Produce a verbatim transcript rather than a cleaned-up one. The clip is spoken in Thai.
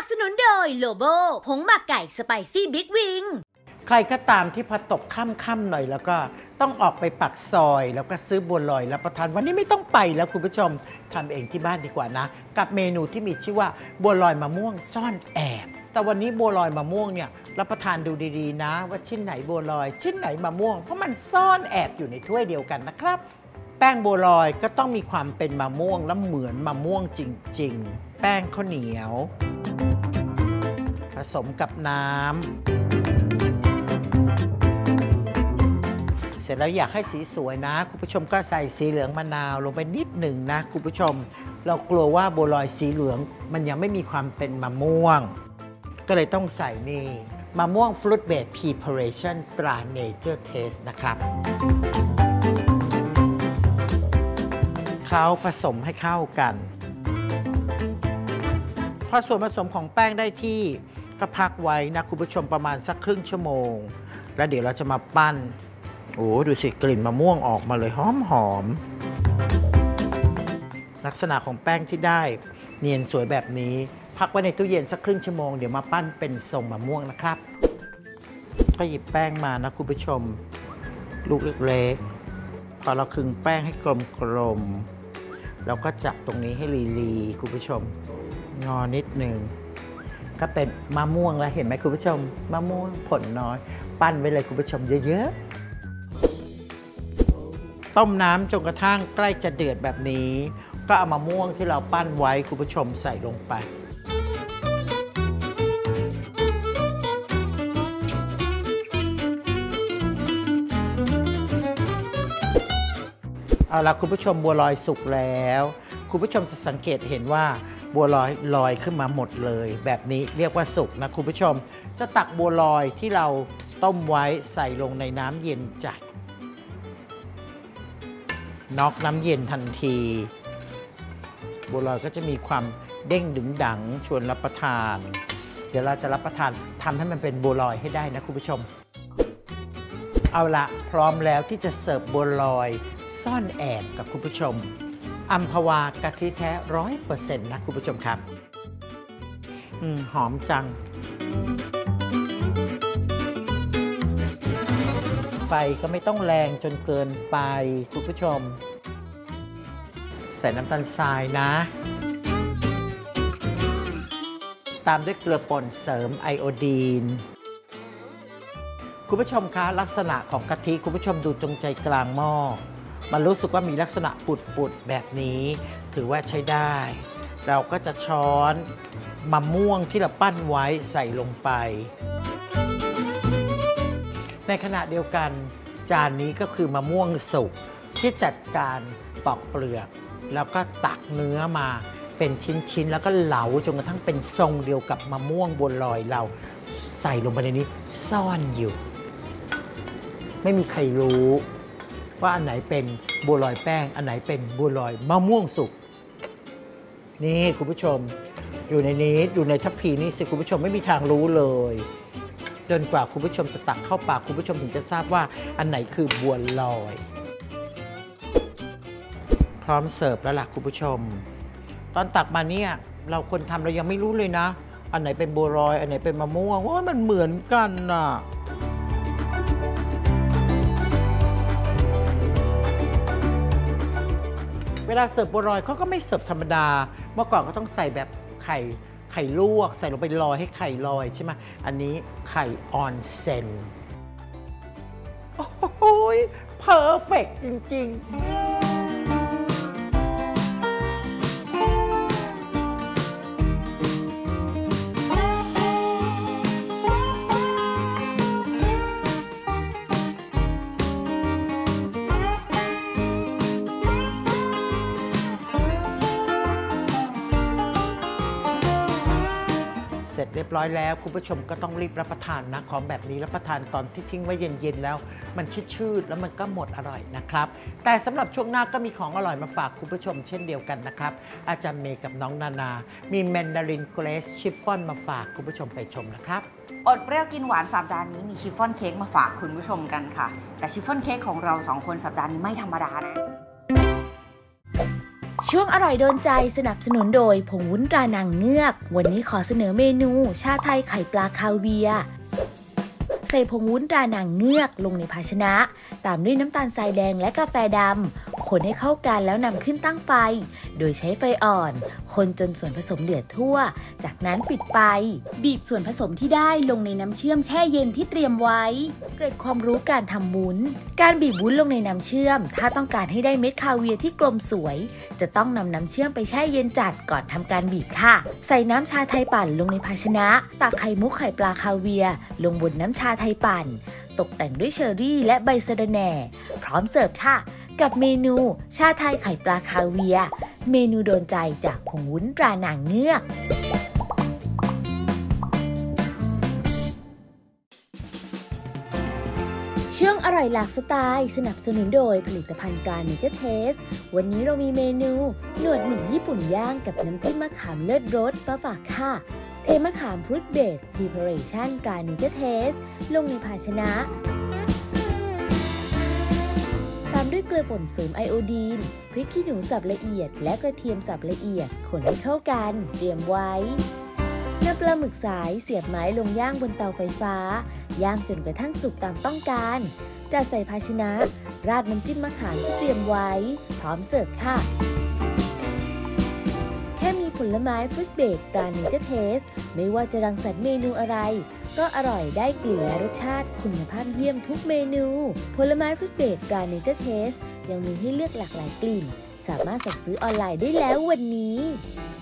สนุนโดยโลโบผงหมักไก่สไปซี่บิ๊กวิงใครก็ตามที่พอตกค่ำๆหน่อยแล้วก็ต้องออกไปปักซอยแล้วก็ซื้อบัวลอยรับประทานวันนี้ไม่ต้องไปแล้วคุณผู้ชมทำเองที่บ้านดีกว่านะกับเมนูที่มีชื่อว่าบัวลอยมะม่วงซ่อนแอบแต่วันนี้บัวลอยมะม่วงเนี่ยรับประทานดูดีๆนะว่าชิ้นไหนบัวลอยชิ้นไหนมะม่วงเพราะมันซ่อนแอบอยู่ในถ้วยเดียวกันนะครับแป้งบัวลอยก็ต้องมีความเป็นมะม่วงและเหมือนมะม่วงจริงๆแป้งข้าวเหนียวผสมกับน้ำเสร็จแล้วอยากให้สีสวยนะคุณผู้ชมก็ใส่สีเหลืองมะนาวลงไปนิดหนึ่งนะคุณผู้ชมเรากลัวว่าบัวลอยสีเหลืองมันยังไม่มีความเป็นมะม่วงก็เลยต้องใส่นี่มะม่วง Fruit Based Preparation ตรา Nature Taste นะครับเคล้าผสมให้เข้ากันพอส่วนผสมของแป้งได้ที่ก็พักไว้นะคุณผู้ชมประมาณสักครึ่งชั่วโมงแล้วเดี๋ยวเราจะมาปั้นโอ้ดูสิกลิ่นมะม่วงออกมาเลยหอมหอมลักษณะของแป้งที่ได้เนียนสวยแบบนี้พักไว้ในตู้เย็นสักครึ่งชั่วโมงเดี๋ยวมาปั้นเป็นทรงมะม่วงนะครับก็หยิบแป้งมานะคุณผู้ชมลูกเล็กๆพอเราคึงแป้งให้กลมๆเราก็จับตรงนี้ให้ลีๆคุณผู้ชมงอนิดหนึ่งก็เป็นมะม่วงแล้วเห็นไหมคุณผู้ชมมะม่วงผลน้อยปั้นไว้เลยคุณผู้ชมเยอะๆต้มน้ำจนกระทั่งใกล้จะเดือดแบบนี้ก็เอามะม่วงที่เราปั้นไว้คุณผู้ชมใส่ลงไปเอาละคุณผู้ชมบัวลอยสุกแล้วคุณผู้ชมจะสังเกตเห็นว่าบัวลอยลอยขึ้นมาหมดเลยแบบนี้เรียกว่าสุกนะคุณผู้ชมจะตักบัวลอยที่เราต้มไว้ใส่ลงในน้ำเย็นจัดน็อกน้ำเย็นทันทีบัวลอยก็จะมีความเด้งดึงดังชวนรับประทานเดี๋ยวเราจะรับประทานทำให้มันเป็นบัวลอยให้ได้นะคุณผู้ชมเอาละพร้อมแล้วที่จะเสิร์ฟบัวลอยซ่อนแอบกับคุณผู้ชมอัมพวากะทิแท้ร้อยเปอร์เซ็นต์นะคุณผู้ชมครับอืมหอมจังไฟก็ไม่ต้องแรงจนเกินไปคุณผู้ชมใส่น้ำตาลทรายนะตามด้วยเกลือป่นเสริมไอโอดีนคุณผู้ชมคะลักษณะของกะทิคุณผู้ชมดูตรงใจกลางหม้อมันรู้สึกว่ามีลักษณะปุดๆแบบนี้ถือว่าใช้ได้เราก็จะช้อนมะม่วงที่เราปั้นไว้ใส่ลงไปในขณะเดียวกันจานนี้ก็คือมะม่วงสุกที่จัดการปอกเปลือกแล้วก็ตักเนื้อมาเป็นชิ้นๆแล้วก็เหลาจนกระทั่งเป็นทรงเดียวกับมะม่วงบัวลอยเราใส่ลงไปในนี้ซ่อนอยู่ไม่มีใครรู้ว่าอันไหนเป็นบัวลอยแป้งอันไหนเป็นบัวลอยมะม่วงสุกนี่คุณผู้ชมอยู่ในนี้อยู่ในทัพพีนี่สิคุณผู้ชมไม่มีทางรู้เลยจนกว่าคุณผู้ชมจะตักเข้าปากคุณผู้ชมถึงจะทราบว่าอันไหนคือบัวลอยพร้อมเสิร์ฟแล้วล่ะคุณผู้ชมตอนตักมาเนี่ยเราคนทำเรายังไม่รู้เลยนะอันไหนเป็นบัวลอยอันไหนเป็นมะม่วงว่ามันเหมือนกันน่ะเวลาเสิร์ฟบัวลอยเขาก็ไม่เสิร์ฟธรรมดาเมื่อก่อนก็ต้องใส่แบบไข่ไข่ลวกใส่ลงไปลอยให้ไข่ลอยใช่ไหมอันนี้ไข่ออนเซนโอ้ยเพอร์เฟกต์จริงๆเสร็จเรียบร้อยแล้วคุณผู้ชมก็ต้องรีบรับประทานนะของแบบนี้รับประทานตอนที่ทิ้งไว้เย็นๆแล้วมันชืดๆแล้วมันก็หมดอร่อยนะครับแต่สำหรับช่วงหน้าก็มีของอร่อยมาฝากคุณผู้ชมเช่นเดียวกันนะครับอาจารย์เมย์กับน้องนานามีแมนดารินเกรสชิฟฟ่อนมาฝากคุณผู้ชมไปชมนะครับอดเปรี้ยวกินหวานสัปดาห์นี้มีชิฟฟ่อนเค้กมาฝากคุณผู้ชมกันค่ะแต่ชิฟฟ่อนเค้กของเราสองคนสัปดาห์นี้ไม่ธรรมดานะช่วงอร่อยโดนใจสนับสนุนโดยผงวุ้นตรานางเงือกวันนี้ขอเสนอเมนูชาไทยไข่ปลาคาเวียร์ใส่ผงวุ้นตรานางเงือกลงในภาชนะตามด้วยน้ำตาลทรายแดงและกาแฟดำคนให้เข้ากันแล้วนำขึ้นตั้งไฟโดยใช้ไฟอ่อนคนจนส่วนผสมเดือดทั่วจากนั้นปิดไปบีบส่วนผสมที่ได้ลงในน้ำเชื่อมแช่เย็นที่เตรียมไว้เกร็ดความรู้การทำวุ้นการบีบวุ้นลงในน้ำเชื่อมถ้าต้องการให้ได้เม็ดคาเวียร์ที่กลมสวยจะต้องนำน้ำเชื่อมไปแช่เย็นจัดก่อนทำการบีบค่ะใส่น้ำชาไทยปั่นลงในภาชนะตักไข่มุกไข่ปลาคาเวียร์ลงบนน้ำชาไทยปั่นตกแต่งด้วยเชอร์รี่และใบสะระแหน่พร้อมเสิร์ฟค่ะกับเมนูชาไทยไข่ปลาคาเวียร์เมนูโดนใจจากผงวุ้นตรานางเงือกช่วงอร่อยหลากสไตล์สนับสนุนโดยผลิตภัณฑ์ตราเนเจอร์เทสวันนี้เรามีเมนูหนวดหมึกญี่ปุ่นย่างกับน้ำจิ้มมะขามเลิศรสมาฝากค่ะเทมะขามฟรุตเบสพรีเพาเรชั่นตราเนเจอร์เทสลงในภาชนะตามด้วยเกลือป่นเสริมไอโอดีนพริกขี้หนูสับละเอียดและกระเทียมสับละเอียดคนให้เข้ากันเตรียมไว้นำปลาหมึกสายเสียบไม้ลงย่างบนเตาไฟฟ้าย่างจนกระทั่งสุกตามต้องการจัดใส่ภาชนะราดน้ำจิ้มมะขามที่เตรียมไว้พร้อมเสิร์ฟค่ะแค่มีผลไม้ฟรุตเบรดตราเนเจอร์เทสไม่ว่าจะรังสรรค์เมนูอะไรก็อร่อยได้กลิ่นและรสชาติคุณภาพเยี่ยมทุกเมนูผลไม้ฟรุตเบรดตราเนเจอร์เทสยังมีให้เลือกหลากหลายกลิ่นสามารถสั่งซื้อออนไลน์ได้แล้ววันนี้